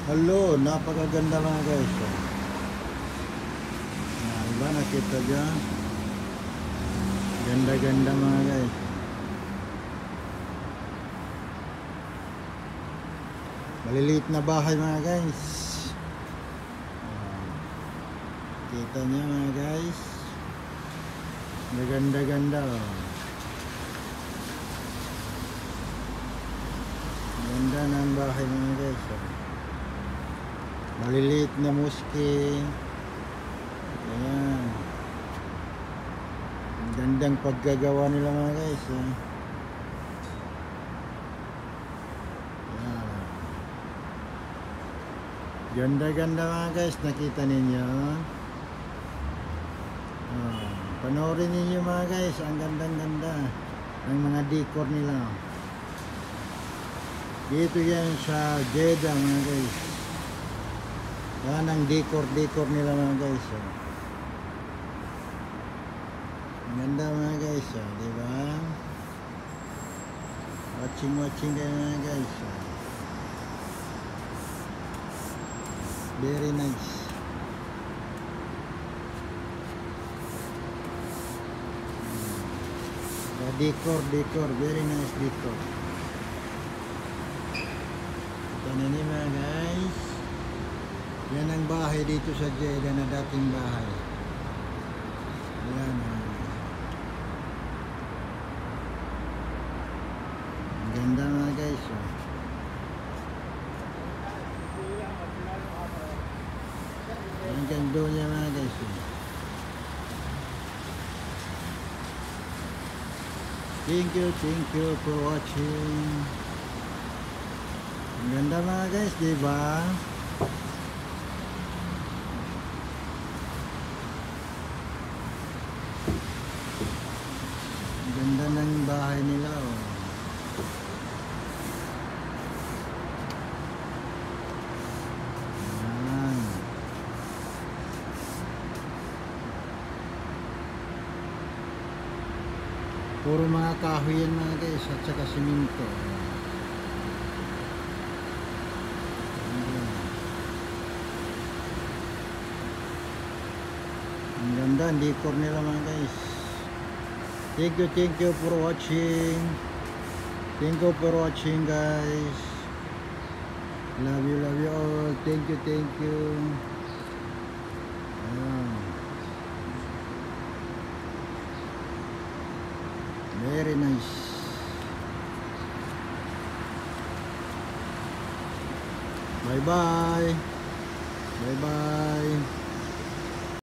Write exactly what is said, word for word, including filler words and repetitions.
Hello, napakaganda mga guys. Yan, ba nakita dyan? Ganda-ganda mga guys. Maliliit na bahay mga guys. Kita niya mga guys. Ganda-ganda. Ganda ng bahay mga guys. Maliliit na muski. Ayan. Gandang paggagawa nila mga guys. Ayan. Ganda-ganda mga guys. Nakita ninyo. Oh, panoorin ninyo mga guys. Ang gandang-ganda ng mga decor nila. Dito yan sa Jeddah mga guys. Yan ang decor-decor nila mga guys. Oh. Ang ganda mga guys. Oh. Diba? Watching-watching kayo mga guys. Oh. Very nice. The decor, decor. Very nice decor. Ito na niyo mga guys. Yan ang bahay dito sa Jeddah na dating bahay. Yan. Ang ganda mga guys. Oh. Ang ganda niya mga guys. Oh. Thank you, thank you for watching. Ang ganda mga guys, diba? Ganda ng bahay nila oh. Ayan. Puro mga kahoy yan mga guys at saka siminto. Ang ganda ang decor nila mga guys. Thank you, thank you for watching. Thank you for watching guys. Love you, love you all. Thank you, thank you. Ayan. Very nice. Bye bye.